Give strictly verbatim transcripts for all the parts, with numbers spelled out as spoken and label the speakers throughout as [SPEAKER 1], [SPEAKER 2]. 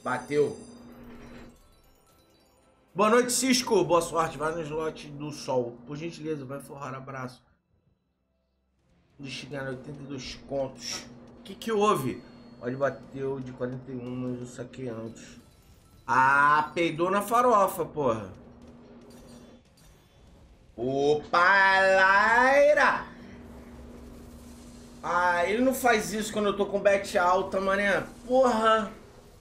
[SPEAKER 1] Bateu. Boa noite, Cisco. Boa sorte. Vai no slot do sol. Por gentileza, vai forrar abraço. Destinado oitenta e dois contos. O que que houve? Olha, bateu de quarenta e um, mas eu saquei antes. Ah, peidou na farofa, porra. Opa, Laira! Ah, ele não faz isso quando eu tô com bet alta, mané. Porra!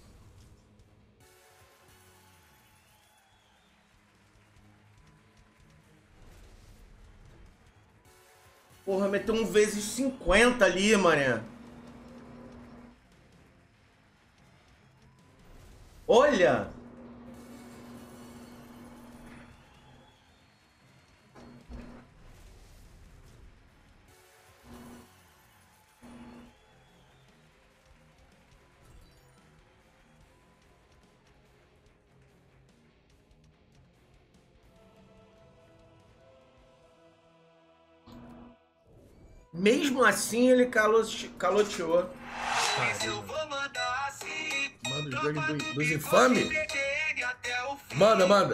[SPEAKER 1] Porra, meteu um vezes cinquenta ali, mané. Olha! Mesmo assim, ele calote... caloteou. Manda os dois do, dos infames? Manda, manda.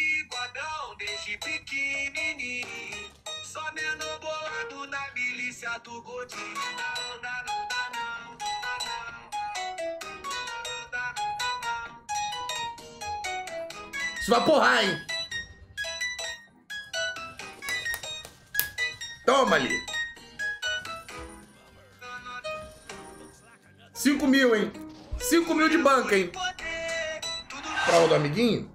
[SPEAKER 1] Isso vai porrar, hein? Toma ali. Cinco mil, hein? Cinco mil de banca, hein? Pra o do amiguinho?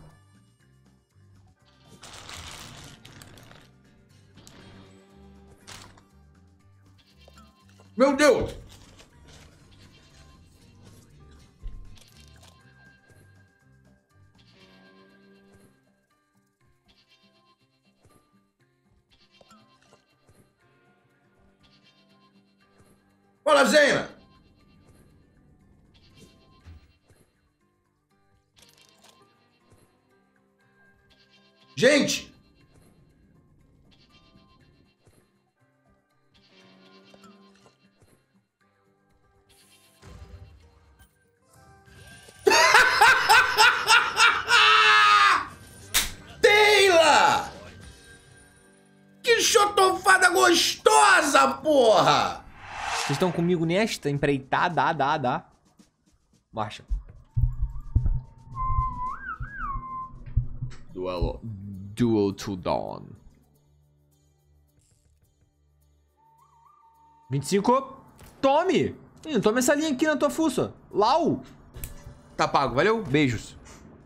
[SPEAKER 1] Meu Deus! Olha, Zena! Gente! Teila! Que chotofada gostosa, porra!
[SPEAKER 2] Vocês estão comigo nesta empreitada? Dá, dá, dá. Marcha. Duelo. Duel to Dawn. vinte e cinco. Tome! Ih, tome essa linha aqui na tua fuça. Lau! Tá pago, valeu? Beijos.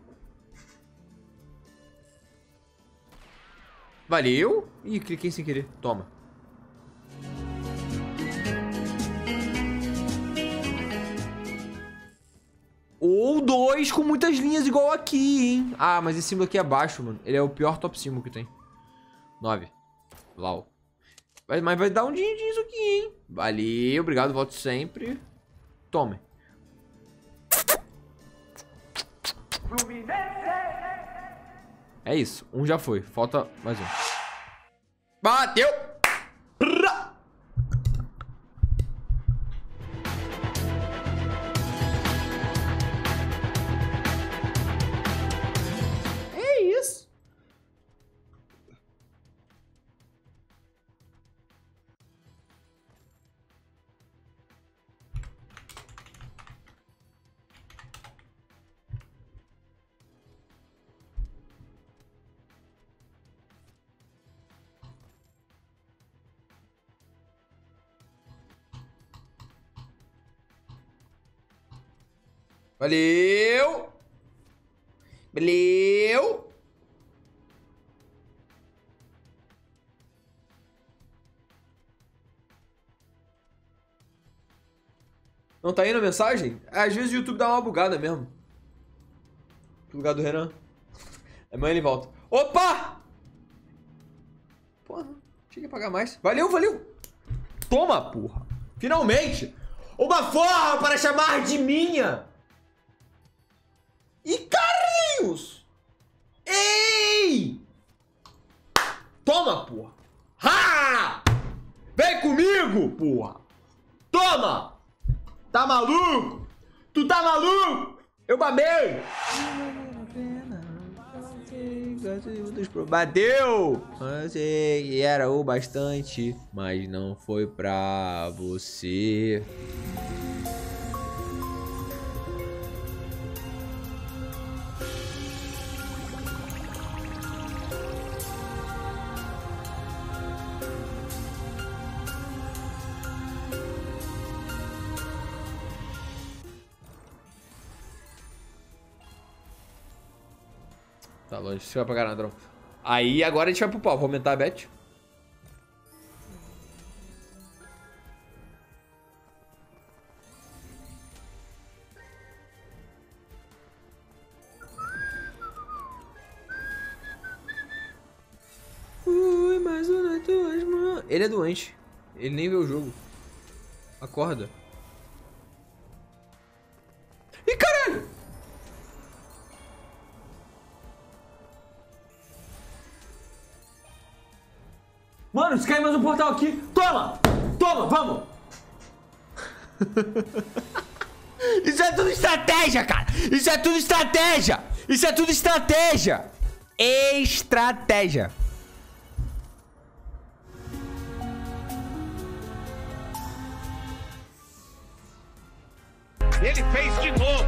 [SPEAKER 2] Valeu. Ih, cliquei sem querer. Toma. Ou dois com muitas linhas igual aqui, hein? Ah, mas esse símbolo aqui é baixo, mano. Ele é o pior top símbolo que tem. nove. Lau. Mas, mas vai dar um din-din isso aqui, hein? Valeu, obrigado, volto sempre. Tome. É isso, um já foi. Falta mais um. Bateu! É isso. Valeu! Valeu! Não tá indo a mensagem? Às vezes o YouTube dá uma bugada mesmo. Lugar do Renan. Amanhã ele volta. Opa! Porra, tinha que pagar mais. Valeu, valeu! Toma, porra! Finalmente! Uma forma para chamar de minha! E Carlinhos! Ei! Toma, porra! Ha! Vem comigo, porra! Toma! Tá maluco? Tu tá maluco? Eu babei! Bateu! Eu sei que era o bastante, mas não foi pra você. Tá longe, você vai pagar nada, não. Aí agora a gente vai pro pau, vou aumentar a bet. Ui, mais um nas tuas mãos. Ele é doente. Ele nem vê o jogo. Acorda. Ih, caralho!
[SPEAKER 3] Mano, se cair mais um portal aqui, toma! Toma, vamos!
[SPEAKER 2] Isso é tudo estratégia, cara! Isso é tudo estratégia! Isso é tudo estratégia! Estratégia!
[SPEAKER 4] Ele fez de novo!